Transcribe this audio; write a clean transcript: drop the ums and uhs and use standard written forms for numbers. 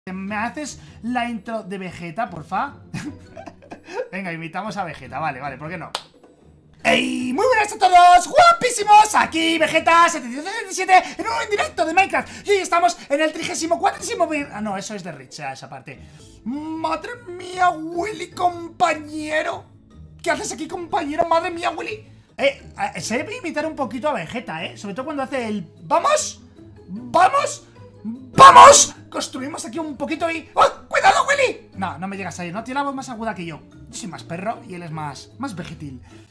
¿Me haces la intro de Vegeta, porfa? Venga, imitamos a Vegeta, vale, ¿por qué no? ¡Ey! Muy buenas a todos, guapísimos. Aquí Vegeta 777 en un directo de Minecraft. Y hoy estamos en el 34º. Ah, no, eso es de Rich, esa parte. Madre mía, Willy, compañero. ¿Qué haces aquí, compañero? Madre mía, Willy. Se debe imitar un poquito a Vegeta, sobre todo cuando hace el... ¡Vamos! ¡Vamos! ¡Vamos! Construimos aquí un poquito y... ¡Oh! ¡Cuidado, Willy! No me llegas ahí, ¿no? Tiene la voz más aguda que yo. Yo soy más perro y él es más vegetil.